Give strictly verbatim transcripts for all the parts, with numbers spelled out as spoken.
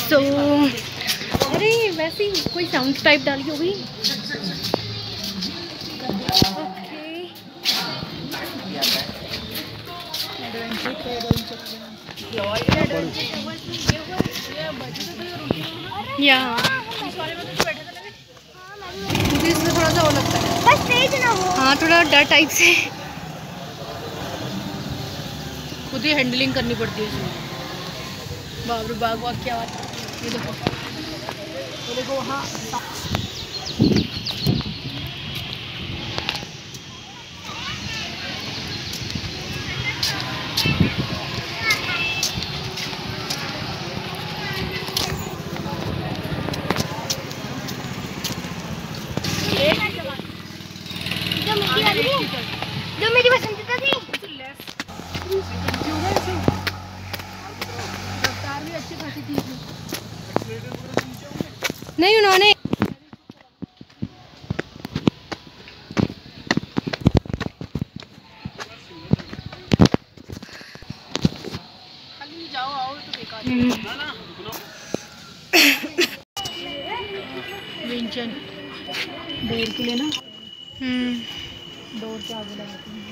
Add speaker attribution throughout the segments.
Speaker 1: सो अरे वैसे ही कोई साउंड टाइप डाली होगी। यहाँ मुझे इसमें थोड़ा सा वो लगता है, बस तेज ना हो। हाँ थोड़ा डर टाइप से खुद ही हैंडलिंग करनी पड़ती है इसमें। बाप रे बाग वाग क्या बात है। ये देखो ये देखो वहाँ जो मेरी पसंदीदा थी। रफ्तार भी अच्छी खासी थी। नहीं उन्होंने खाली जाओ आओ तो बेकार है। विंचन डोर के लिए ना, हम्म डोर के आगे लगाती हूँ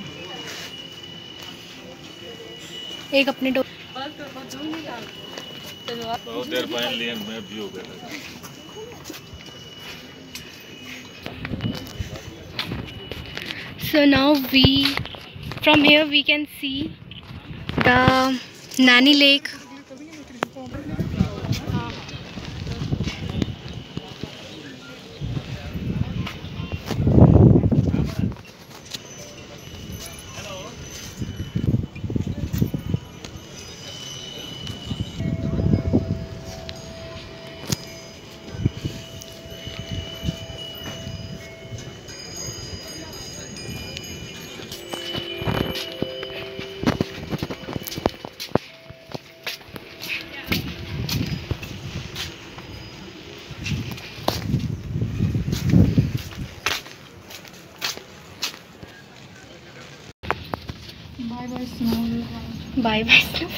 Speaker 1: एक अपने डोर।
Speaker 2: बहुत देर पहन लिए मैं भी हो गया।
Speaker 1: So now we from here we can see the Nani Lake. Bye bye snow. Bye bye snow.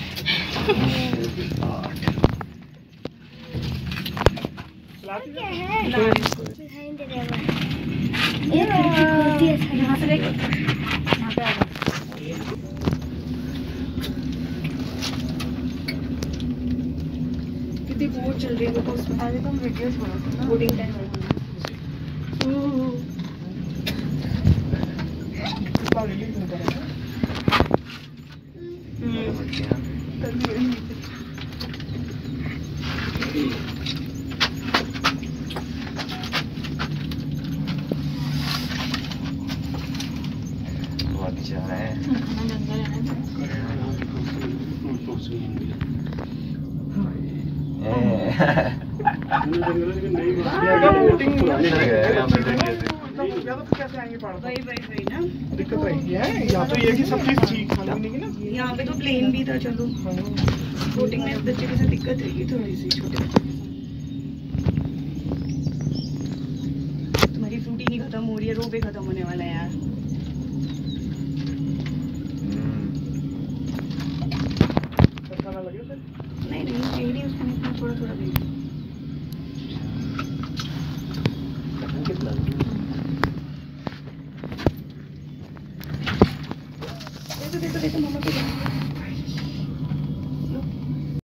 Speaker 1: क्या है? ये यहाँ से देख। यहाँ पे आ जाओ। कितनी बोट चल रही है देखो उसमें। आगे तो हम वीडियोस बनाते हैं बोटिंग टाइम में।
Speaker 2: अच्छा है दिक्कत रही है यहाँ तो ये कि सब चीज ठीक नहीं ना। यहाँ पे तो प्लेन भी था। चलो बोटिंग में बच्चे के साथ दिक्कत रहेगी थोड़ी सी। छोटे तुम्हारी फ्रूटी नहीं खत्म हो रही है, रोबे खत्म होने वाला है यार। नहीं नहीं टेढ़ी उसमें इतना थोड़ा थोड़ा दे। देखो देखो देखो मामा को